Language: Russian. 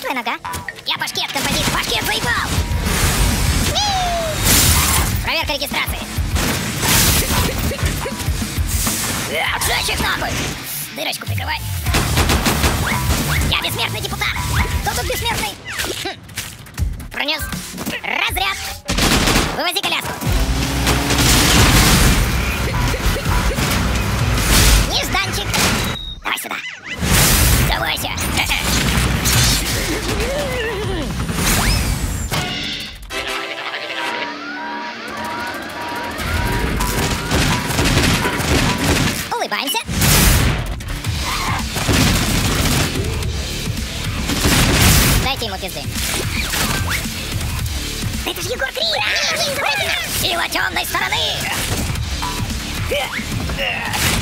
Твоя нога. Я пашкет, композит. Пашкет заебал. Проверка регистрации. Отжечь их нахуй. Дырочку прикрывай. Я бессмертный депутат. Кто тут бессмертный? Пронес. Разряд. Вывози коляску. Нежданчик. Давай сюда. Давайся. Улыбаемся. Дайте ему пизды. Это ж Егор Крид! Сила темной стороны!